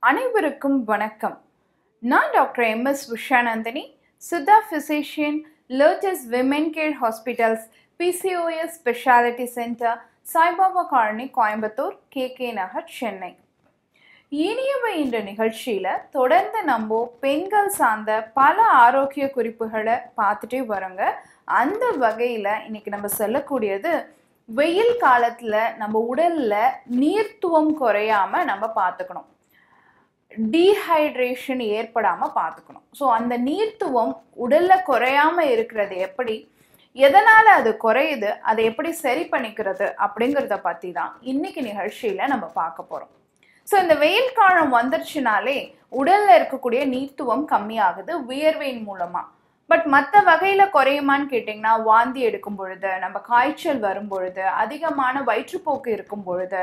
அனைவருக்கும் வணக்கம். நான் doctor M S. Ushanandhini, Siddha physician, lotus women care hospitals, PCOS speciality centre, Saibaba colony, Coimbatore, KK Nagar, Chennai. இனியவை என்ற நிகழ்ச்சியில் தொடர்ந்து நம்ம பெண்கள் சார்ந்த பல ஆரோக்கிய குறிப்புகளை பார்த்துட்டே வரோங்க. அந்த வகையில் இன்னைக்கு நம்ம சொல்லக்கூடியது, வெயில் காலத்தில் நம்ம உடலில் நீர்த்துவம் குறையாமல் நம்ம பார்த்துக்கணும், டீஹைட்ரேஷன் ஏற்படாமல் பார்த்துக்கணும். ஸோ அந்த நீர்த்துவம் உடலில் குறையாமல் இருக்கிறது எப்படி, எதனால் அது குறையுது, அதை எப்படி சரி பண்ணிக்கிறது அப்படிங்கிறத பற்றி தான் இன்னைக்கு நிகழ்ச்சியில் நம்ம பார்க்க போகிறோம். ஸோ இந்த வெயில் காலம் வந்துருச்சுனாலே உடலில் இருக்கக்கூடிய நீர்த்துவம் கம்மியாகுது வியர்வையின் மூலமாக. பட் மற்ற வகையில் குறையுமான்னு கேட்டிங்கன்னா, வாந்தி எடுக்கும் பொழுது, நம்ம காய்ச்சல் வரும் பொழுது, அதிகமான வயிற்றுப்போக்கு இருக்கும் பொழுது,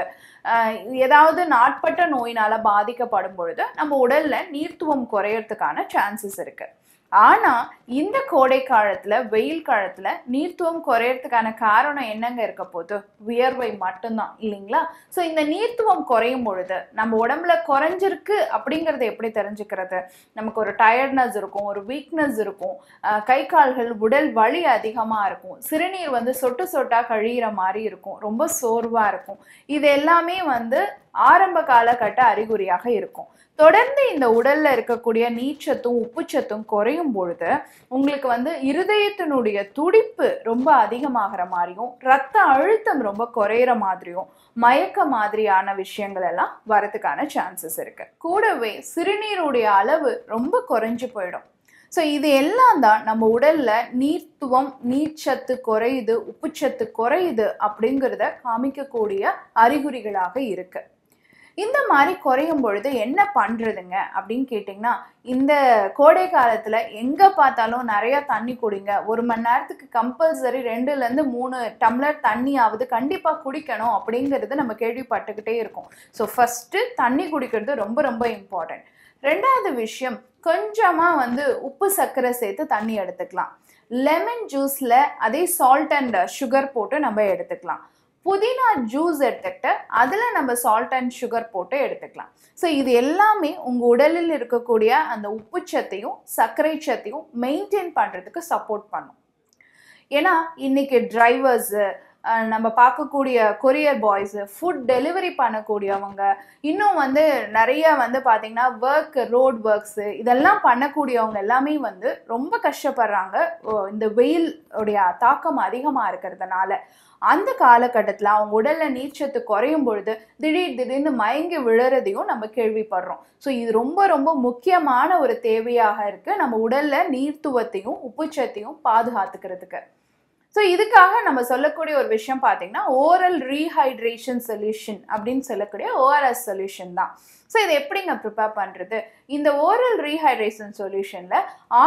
ஏதாவது நாட்பட்ட நோயினால் பாதிக்கப்படும் பொழுது நம்ம உடலில் நீர்த்துவம் குறையறதுக்கான சான்சஸ் இருக்குது. ஆனால் இந்த கோடை காலத்தில், வெயில் காலத்தில் நீர்த்துவம் குறையறதுக்கான காரணம் என்னங்க இருக்க போகுது? வியர்வை மட்டும்தான் இல்லைங்களா? ஸோ இந்த நீர்த்துவம் குறையும் பொழுது நம்ம உடம்புல குறைஞ்சிருக்கு அப்படிங்கிறத எப்படி தெரிஞ்சுக்கிறது? நமக்கு ஒரு டயர்ட்னஸ் இருக்கும், ஒரு வீக்னஸ் இருக்கும், கை கால்கள் உடல் வலி அதிகமாக இருக்கும், சிறுநீர் சொட்டு சொட்டாக கழியிற மாதிரி இருக்கும், ரொம்ப சோர்வாக இருக்கும். இது எல்லாமே ஆரம்ப காலகட்ட அறிகுறியாக இருக்கும். தொடர்ந்து இந்த உடல்ல இருக்கக்கூடிய நீர்ச்சத்தும் உப்புச்சத்தும் குறையும் பொழுது உங்களுக்கு இருதயத்தினுடைய துடிப்பு ரொம்ப அதிகமாகிற மாதிரியும், ரத்த அழுத்தம் ரொம்ப குறையிற மாதிரியும், மயக்க மாதிரியான விஷயங்கள் எல்லாம் வரதுக்கான சான்சஸ் இருக்கு. கூடவே சிறுநீருடைய அளவு ரொம்ப குறைஞ்சு போயிடும். ஸோ இது எல்லாம் தான் நம்ம உடல்ல நீர்த்துவம், நீர்ச்சத்து குறையுது, உப்புச்சத்து குறையுது அப்படிங்கிறத காமிக்கக்கூடிய அறிகுறிகளாக இருக்கு. இந்த மாதிரி குறையும் பொழுது என்ன பண்ணுறதுங்க அப்படின்னு கேட்டிங்கன்னா, இந்த கோடை காலத்தில் எங்கே பார்த்தாலும் நிறையா தண்ணி குடிங்க. 1 மணி நேரத்துக்கு கம்பல்சரி 2-3 டம்ளர் தண்ணியாவது கண்டிப்பாக குடிக்கணும் அப்படிங்கிறது நம்ம கேள்விப்பட்டுக்கிட்டே இருக்கோம். ஸோ ஃபஸ்ட்டு தண்ணி குடிக்கிறது ரொம்ப ரொம்ப இம்பார்ட்டன்ட். ரெண்டாவது விஷயம், கொஞ்சமாக உப்பு சர்க்கரை சேர்த்து தண்ணி எடுத்துக்கலாம். லெமன் ஜூஸில் அதே சால்ட் அண்ட் சுகர் போட்டு நம்ம எடுத்துக்கலாம். புதினா ஜூஸ் எடுத்துக்கிட்டு அதில் நம்ம சால்ட் அண்ட் சுகர் போட்டு எடுத்துக்கலாம். ஸோ இது எல்லாமே உங்கள் உடலில் இருக்கக்கூடிய அந்த உப்புச்சத்தையும் சர்க்கரை சத்தையும் மெயின்டைன் பண்ணுறதுக்கு சப்போர்ட் பண்ணும். ஏன்னா இன்னைக்கு டிரைவர்ஸு, நம்ம பார்க்கக்கூடிய கொரியர் பாய்ஸு, ஃபுட் டெலிவரி பண்ணக்கூடியவங்க, இன்னும் நிறைய பார்த்திங்கன்னா ரோட் ஒர்க்ஸு, இதெல்லாம் பண்ணக்கூடியவங்க எல்லாமே ரொம்ப கஷ்டப்படுறாங்க இந்த வெயில் உடைய தாக்கம் அதிகமாக இருக்கிறதுனால. அந்த காலகட்டத்தில் அவங்க உடலில் நீர்ச்சத்து குறையும் பொழுது திடீர்னு மயங்கி விழுறதையும் நம்ம கேள்விப்படுறோம். ஸோ இது ரொம்ப ரொம்ப முக்கியமான ஒரு தேவையாக இருக்குது நம்ம உடலில் நீர்த்துவத்தையும் உப்புச்சத்தையும் பாதுகாத்துக்கிறதுக்கு. ஸோ இதுக்காக நம்ம சொல்லக்கூடிய ஒரு விஷயம் பார்த்தீங்கன்னா, ஓரல் ரீஹைட்ரேஷன் சொல்யூஷன் அப்படின்னு சொல்லக்கூடிய ORS சொல்யூஷன் தான். ஸோ இதை எப்படிங்க ப்ரிப்பேர் பண்ணுறது? இந்த ஓரல் ரீஹைட்ரேஷன் சொல்யூஷனில்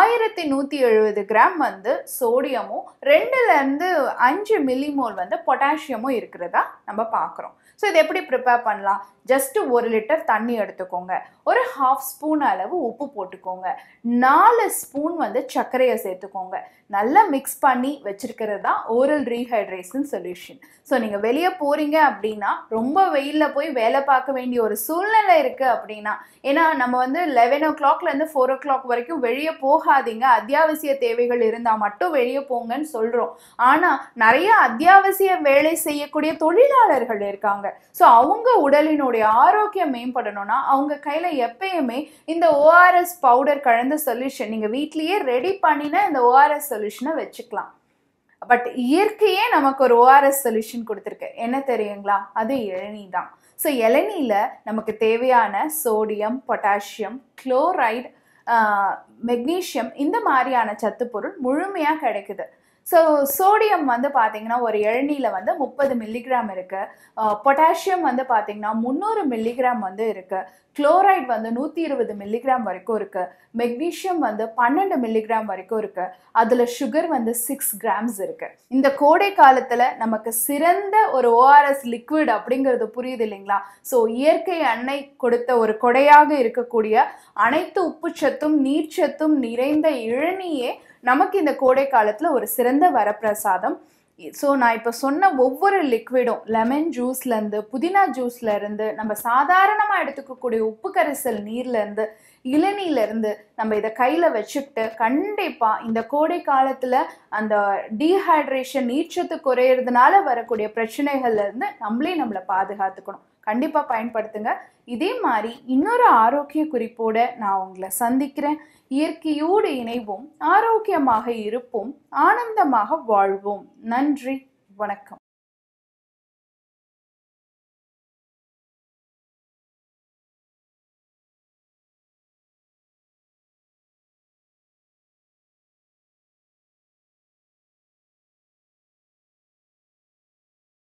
1170 கிராம் சோடியமும் 2-5 மில்லிமோல் பொட்டாசியமும் இருக்கிறதா நம்ம பார்க்குறோம். ஸோ இதை எப்படி ப்ரிப்பேர் பண்ணலாம்? ஜஸ்ட்டு 1 லிட்டர் தண்ணி எடுத்துக்கோங்க, ஒரு 1/2 ஸ்பூன் அளவு உப்பு போட்டுக்கோங்க, 4 ஸ்பூன் சர்க்கரையை சேர்த்துக்கோங்க. நல்லா மிக்ஸ் பண்ணி வச்சிருக்கிறது தான் ஓரல் ரீஹைட்ரேஷன் சொல்யூஷன். ஸோ நீங்கள் வெளியே போகிறீங்க அப்படின்னா, ரொம்ப வெயிலில் போய் வேலை பார்க்க வேண்டிய ஒரு சூழ்நிலை இருக்குது அப்படின்னா, ஏன்னா நம்ம 11 o'clockலேருந்து 4 o'clock வரைக்கும் வெளியே போகாதீங்க, அத்தியாவசிய தேவைகள் இருந்தால் மட்டும் வெளியே போங்கன்னு சொல்கிறோம். ஆனால் நிறைய அத்தியாவசிய வேலை செய்யக்கூடிய தொழிலாளர்கள் இருக்காங்க. ஸோ அவங்க உடலினுடைய ஆரோக்கியம் மேம்படணும்னா அவங்க கையில் எப்பயுமே இந்த ORS பவுடர் கலந்த சொல்யூஷன், நீங்கள் வீட்லேயே ரெடி பண்ணின இந்த ORS சொல்யூஷனை வச்சுக்கலாம். பட் இயற்கையே நமக்கு ஒரு ORS சொல்யூஷன் கொடுத்துருக்கு. என்ன தெரியுங்களா? அது இளநீ தான். ஸோ இளநீல நமக்கு தேவையான சோடியம், பொட்டாசியம், குளோரைடு, மெக்னீஷியம், இந்த மாதிரியான சத்து பொருள் முழுமையாக கிடைக்குது. ஸோ சோடியம் பார்த்தீங்கன்னா ஒரு இளநீல 30 மில்லிகிராம் இருக்குது. பொட்டாசியம் பார்த்தீங்கன்னா 300 மில்லிகிராம் இருக்குது. குளோரைட் 120 மில்லிகிராம் வரைக்கும் இருக்குது. மெக்னீஷியம் 12 மில்லிகிராம் வரைக்கும் இருக்குது. அதில் சுகர் 6 கிராம்ஸ் இருக்குது. இந்த கோடை காலத்தில் நமக்கு சிறந்த ஒரு ORS லிக்விட் அப்படிங்கிறது புரியுது இல்லைங்களா? ஸோ இயற்கை அன்னை கொடுத்த ஒரு கொடையாக இருக்கக்கூடிய அனைத்து உப்புச்சத்தும் நீர்ச்சத்தும் நிறைந்த இளநீயே நமக்கு இந்த கோடை காலத்தில் ஒரு சிறந்த வரப்பிரசாதம். ஸோ நான் இப்போ சொன்ன ஒவ்வொரு லிக்விடும் லெமன் ஜூஸ்லேருந்து புதினா ஜூஸ்லேருந்து நம்ம சாதாரணமாக எடுத்துக்கக்கூடிய உப்பு கரைசல் நீர்லேருந்து இளநீர்லேருந்து நம்ம இதை கையில் வச்சுக்கிட்டு கண்டிப்பாக இந்த கோடை காலத்தில் அந்த டீஹைட்ரேஷன் நீர்ச்சத்து குறையிறதுனால வரக்கூடிய பிரச்சனைகள்லேருந்து நம்மளை பாதுகாத்துக்கணும். கண்டிப்பாக பயன்படுத்துங்க. இதே மாதிரி இன்னொரு ஆரோக்கிய குறிப்போடு நான் உங்களை சந்திக்கிறேன். இயற்கையோடு இணைவோம், ஆரோக்கியமாக இருப்போம், ஆனந்தமாக வாழ்வோம். நன்றி, வணக்கம்.